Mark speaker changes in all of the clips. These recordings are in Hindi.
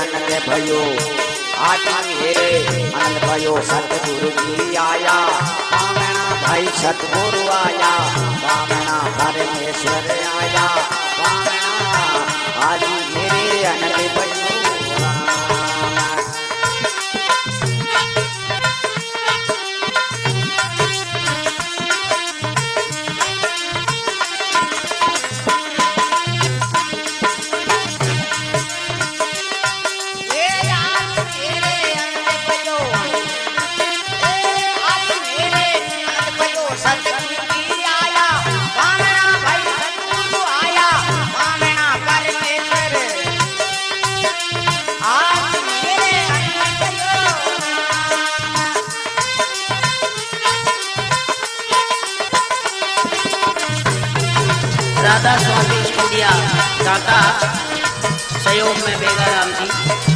Speaker 1: अनंद भयो आज मेरे अनंद भयो सतगुरु जी आया पावना भाई सतगुरु आया पावना परमेश्वर आया पावना आज मेरे अनंद भयो
Speaker 2: राधा स्वामी स्टूडियो काका सहयोग में बेगाराम जी।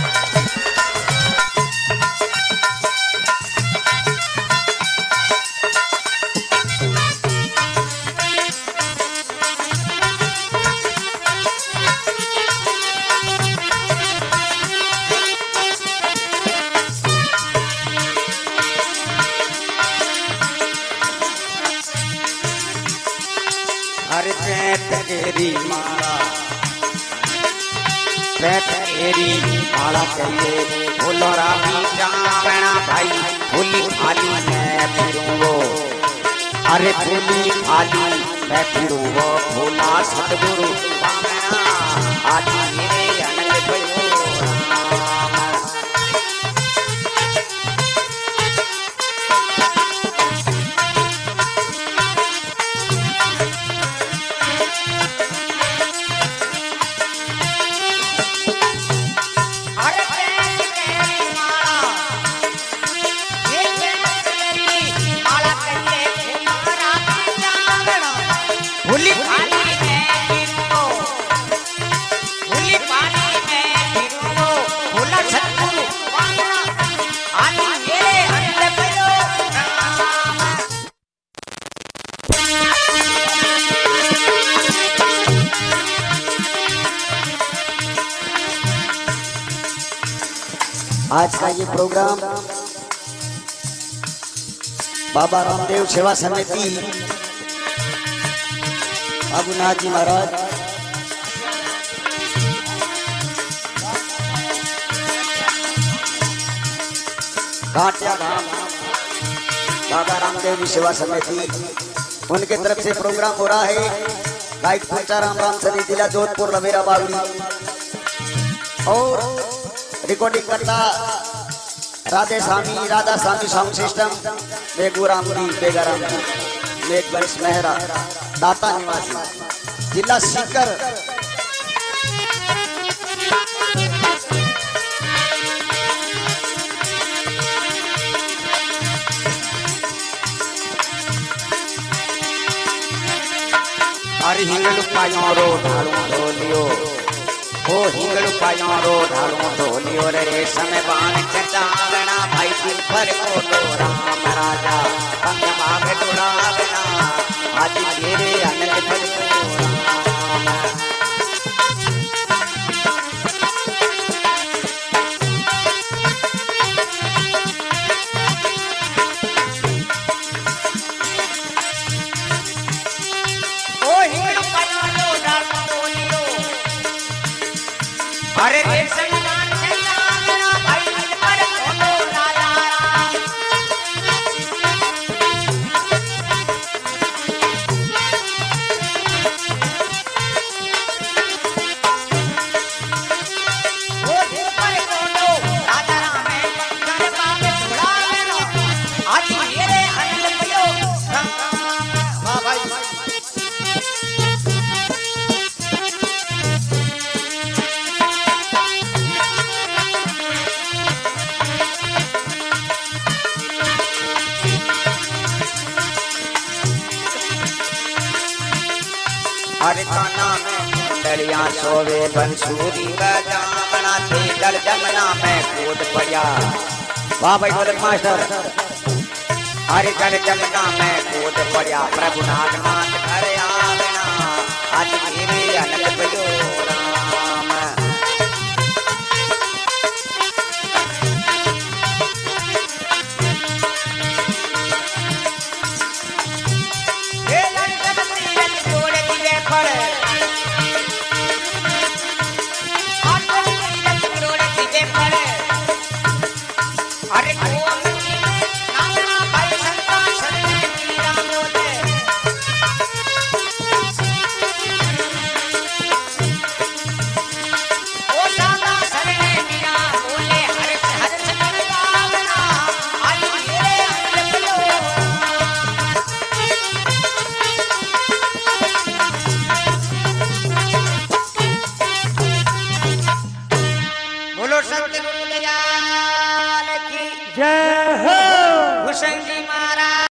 Speaker 1: तेरी माला तेरी माला कहिए बोलो रामी जावना भाई फूली खाली मैं फिरूंगो अरे फूली खाली मैं फिरूंगो भोला सतगुरु पावना आज मेरे अनंत भयो आज का ये प्रोग्राम बाबा रामदेव सेवा समिति बाबूनाथ जी महाराज घाटिया धाम बाबा रामदेव जी सेवा समिति उनके तरफ से प्रोग्राम हो रहा है। गाइड पंचाराम रामसरी जिला जोधपुर लवेरा बावड़ी और रिकॉर्डिंग करता राधे स्वामी राधा स्वामी साउंड सिस्टम बेगूरामपुरी बेगारामपुर मेघवंश मेहरा दाता निवासी जिला सीकर। अरे हिंगलु पायो रो ढालू ढोलियो ओ हिंगलु पायो रो ढालू ढोलियो रे समय बाण चटावना भाई दिल पर को राम राजा पंग माग डोलावना आज मेरे अनंत भयो अरे हरे काना में डलिया सोवे बंसूरी बजावना थे दल जमना में कूद पड़ा। वाह भाई बोले मास्टर। हरे दल जमना में कूद पड़ा प्रभु नागनाथ घर आवना आज मेरे अनंत भयो राम। बोलो सतगुरु दयाल की
Speaker 3: जय हो।
Speaker 1: हुसैन जी महाराज।